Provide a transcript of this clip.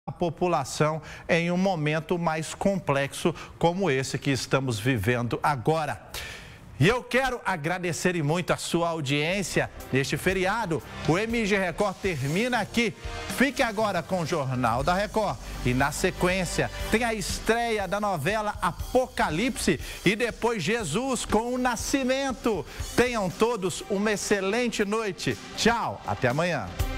a população em um momento mais complexo como esse que estamos vivendo agora. E eu quero agradecer e muito a sua audiência neste feriado. O MG Record termina aqui. Fique agora com o Jornal da Record. E na sequência tem a estreia da novela Apocalipse e depois Jesus com o Nascimento. Tenham todos uma excelente noite. Tchau, até amanhã.